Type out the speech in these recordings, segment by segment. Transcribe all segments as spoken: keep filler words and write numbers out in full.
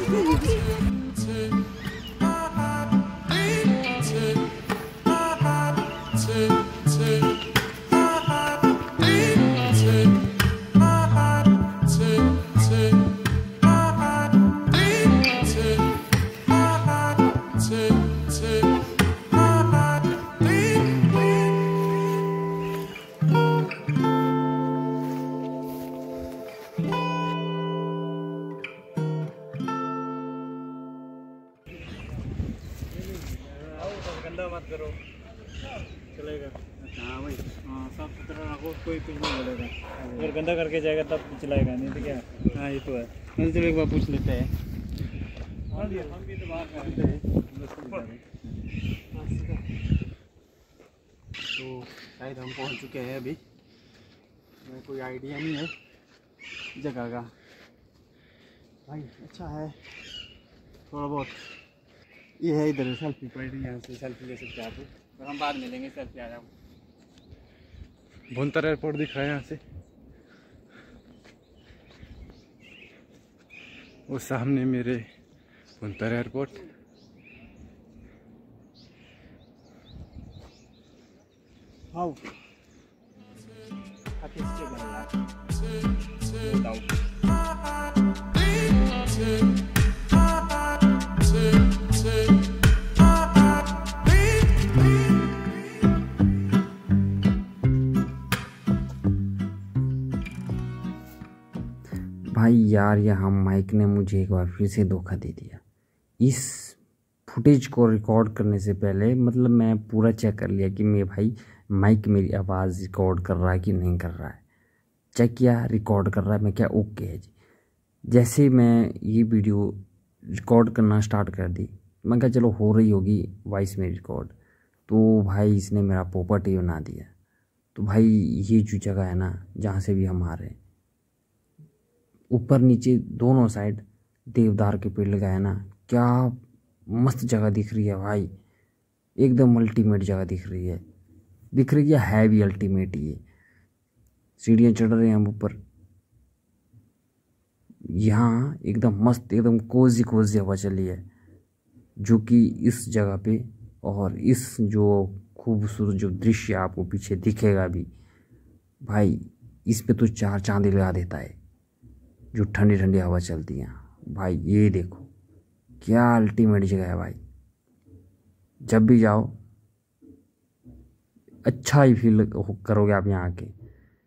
गंदा मत करो, चलेगा। हाँ भाई, हाँ साफ सुथरा रखो, कोई कुछ नहीं बोलेगा। अगर गंदा करके जाएगा तब चलाएगा, नहीं तो क्या। हाँ ये तो है। हम जब एक बार पूछ लेते हैं। हम भी तो बाहर करते हैं। तो शायद हम पहुंच चुके हैं अभी। मेरे कोई आइडिया नहीं है जगह का। भाई अच्छा है थोड़ा बहुत। ये है इधर सेल्फी पॉइंट, यहाँ से सेल्फी ले सकते हैं आप। तो हम बाद में लेंगे सेल्फी। आ जाओ। भुंतर एयरपोर्ट दिख रहा है यहाँ से। वो सामने मेरे भुंतर एयरपोर्ट। हाँ भाई यार, यहाँ माइक ने मुझे एक बार फिर से धोखा दे दिया। इस फुटेज को रिकॉर्ड करने से पहले मतलब मैं पूरा चेक कर लिया कि मेरे भाई माइक मेरी आवाज़ रिकॉर्ड कर रहा है कि नहीं कर रहा है। चेक किया, रिकॉर्ड कर रहा है, मैं क्या ओके है जी। जैसे मैं ये वीडियो रिकॉर्ड करना स्टार्ट कर दी, मैं क्या चलो हो रही होगी वॉइस में रिकॉर्ड, तो भाई इसने मेरा पोपट ही बना दिया। तो भाई ये जो जगह है ना जहाँ से भी हम आ रहे हैं, ऊपर नीचे दोनों साइड देवदार के पेड़ लगाए ना, क्या मस्त जगह दिख रही है भाई। एकदम अल्टीमेट जगह दिख रही है। दिख रही है, है भी अल्टीमेट ही है। सीढ़ियाँ चढ़ रहे हैं हम ऊपर। यहाँ एकदम मस्त, एकदम कोजी कोजी हवा चली है, जो कि इस जगह पे और इस जो खूबसूरत जो दृश्य आपको पीछे दिखेगा भी भाई, इस पे तो चार चांद लगा देता है। जो ठंडी ठंडी हवा चलती है भाई, ये देखो क्या अल्टीमेट जगह है भाई। जब भी जाओ अच्छा ही फील करोगे आप यहाँ आके।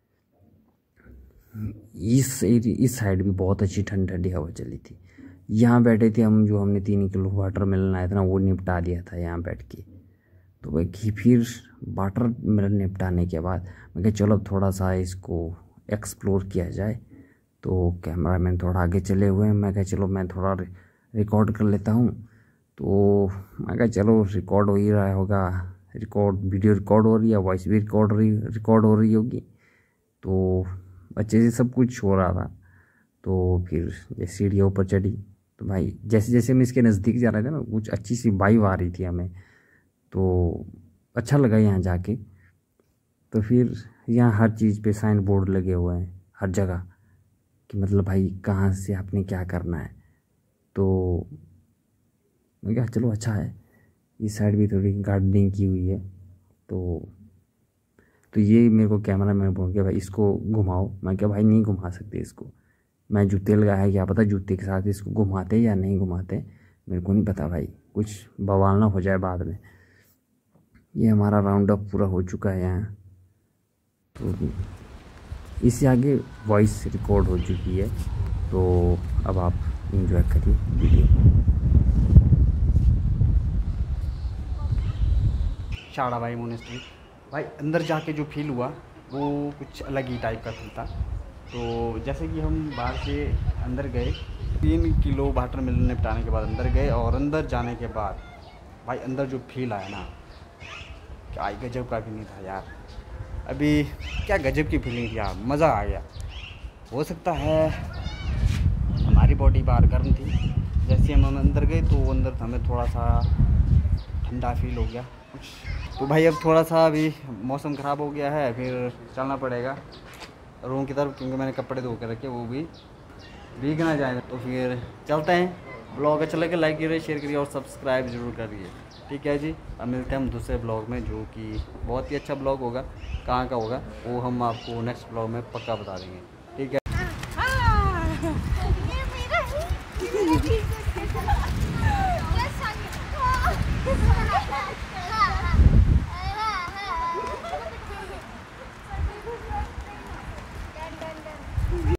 इस एरिया इस साइड भी बहुत अच्छी ठंडी ठंडी हवा चली थी। यहाँ बैठे थे हम, जो हमने तीन किलो वाटर मेलन आया था ना, वो निपटा दिया था यहाँ बैठ के। तो भाई फिर वाटर मेलन निपटाने के बाद मैं कहा चलो थोड़ा सा इसको एक्सप्लोर किया जाए। तो कैमरा मैन थोड़ा आगे चले हुए हैं, मैं कहा चलो मैं थोड़ा रिकॉर्ड कर लेता हूँ। तो मैं कहा चलो रिकॉर्ड हो ही रहा होगा, रिकॉर्ड वीडियो रिकॉर्ड हो रही है, वॉइस भी रिकॉर्ड रही रिकॉर्ड हो रही होगी। तो अच्छे से सब कुछ हो रहा था। तो फिर जैसे सीढ़ियों ऊपर चढ़ी तो भाई जैसे जैसे हम इसके नज़दीक जा रहे थे ना, कुछ अच्छी सी वाइब आ रही थी हमें। तो अच्छा लगा यहाँ जाके। तो फिर यहाँ हर चीज़ पे साइन बोर्ड लगे हुए हैं हर जगह कि मतलब भाई कहाँ से आपने क्या करना है। तो मैं क्या चलो अच्छा है। इस साइड भी थोड़ी गार्डनिंग की हुई है। तो तो ये मेरे को कैमरा मैन बोल गया भाई इसको घुमाओ। मैं क्या भाई नहीं घुमा सकते इसको, मैं जूते लगाया है, क्या पता जूते के साथ इसको घुमाते या नहीं घुमाते, मेरे को नहीं पता भाई, कुछ बवाल ना हो जाए बाद में। ये हमारा राउंड अप पूरा हो चुका है यहाँ। तो इससे आगे वॉइस रिकॉर्ड हो चुकी है। तो अब आप एंजॉय करिए वीडियो। शाड़ा भाई मोनेस्ट्री भाई, अंदर जाके जो फील हुआ वो कुछ अलग ही टाइप का फील था। तो जैसे कि हम बाहर से अंदर गए, तीन किलो वाटर मेलन निपटाने के बाद अंदर गए, और अंदर जाने के बाद भाई अंदर जो फील आया ना, क्या गजब का फीलिंग था यार। अभी क्या गजब की फीलिंग थी यार, मज़ा आ गया। हो सकता है हमारी बॉडी बाहर गर्म थी, जैसे हम अंदर गए तो अंदर हमें थोड़ा सा ठंडा फील हो गया कुछ। तो भाई अब थोड़ा सा अभी मौसम ख़राब हो गया है, फिर चलना पड़ेगा रूम की तरफ, क्योंकि मैंने कपड़े धो के रखे वो भी भीग ना जाए। तो फिर चलते हैं ब्लॉग अच्छा लगे लाइक करिए, शेयर करिए और सब्सक्राइब जरूर करिए। ठीक है जी, अब मिलते हैं हम दूसरे ब्लॉग में, जो कि बहुत ही अच्छा ब्लॉग होगा। कहाँ का होगा वो हम आपको नेक्स्ट ब्लॉग में पक्का बता देंगे।